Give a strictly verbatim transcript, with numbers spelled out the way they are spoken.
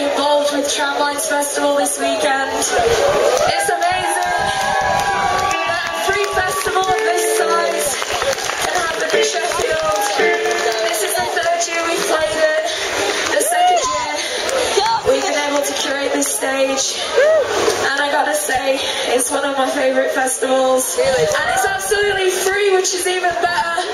involved with Tramlines Festival this weekend. It's amazing that a free festival of this size can happen in Sheffield. This is the third year we've played it. The second year we've been able to curate this stage. And I gotta say, it's one of my favourite festivals. And it's absolutely free, which is even better.